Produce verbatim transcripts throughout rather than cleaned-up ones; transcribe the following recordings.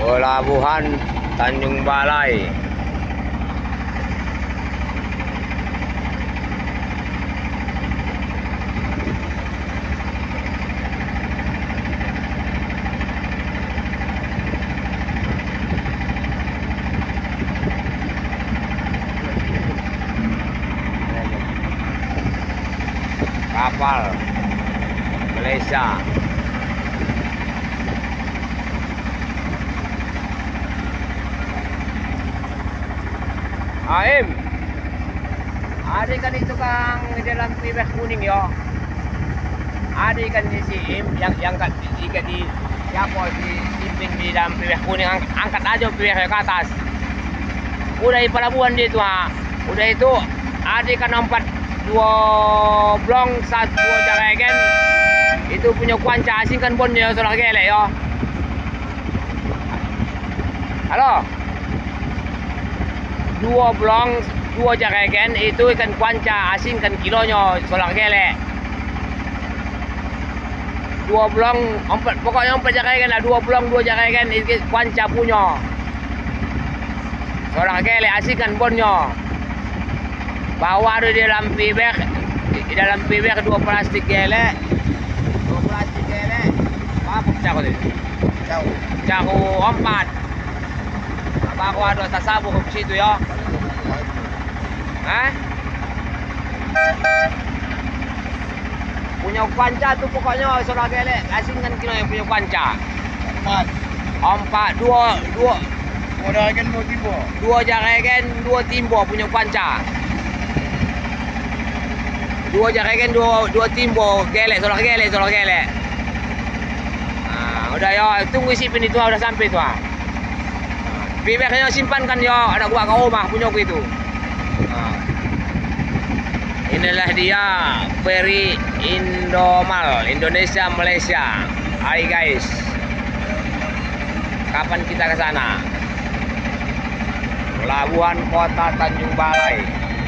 Pelabuhan Tanjung Balai. Kapal Malaysia. Aim, ada kan itu kang di dalam pibeh kuning yo. Ada kan di si Im yang yang kat di di siapa di ipin di dalam pibeh kuning, ang, angkat aja pibeh ke atas. Udah di pelabuhan dia itu ha. Udah itu ada kan empat dua blong satu dua jaragen. Itu punya kuanca asing kan bonnya solah gelek yo. Halo. Dua blong, dua jaragen itu ikan kuanca asing kan kilonya solar gelek. Dua blong, empat pokoknya empat jaragen lah, dua blong, dua jaragen itu kuanca punya. Solar gelek asing kan bonnya. Bawa ada di dalam pibek, di dalam pibek dua plastik gelek, dua plastik gelek. Apa caku itu? Caku, caku empat. Apa aku ada tasabu ke situ ya? Hah? Punya kuanca tuh pokoknya solar gelek asing kan kilo yang punya kuanca. Empat. Empat, dua, dua. Dua jaragen, dua timbo. Dua jaragen, dua timbo punya kuanca. Dua jaragen, dua, dua timbo gelek, solar gelek, solar gelek. Nah, udah ya, tunggu sipin itu udah sampai tuh. Bibeknya simpankan yo, ada gua ke rumah punya aku itu. Nah. Inilah dia Ferry Indomal Indonesia Malaysia. Hai guys, kapan kita ke sana? Pelabuhan Kota Tanjung Balai.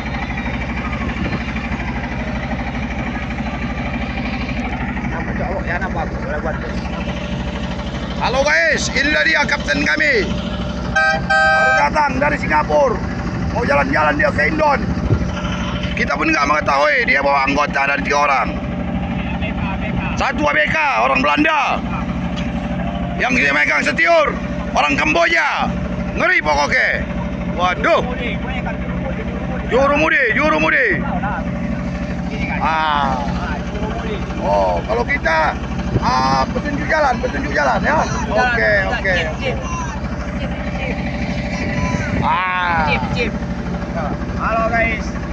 Nama cowok ya nama aku buat. Halo guys, inilah dia kapten kami. Baru datang dari Singapura, mau jalan-jalan dia ke Indon. Kita pun nggak mengetahui dia bawa anggota dari tiga orang. Satu A B K orang Belanda, yang dia megang setiur orang Kamboja. Ngeri pokoknya. Waduh, juru mudi, juru mudi. Ah, oh kalau kita ah, petunjuk jalan, petunjuk jalan ya. Oke, oke. Ah. Chip, chip. Halo guys.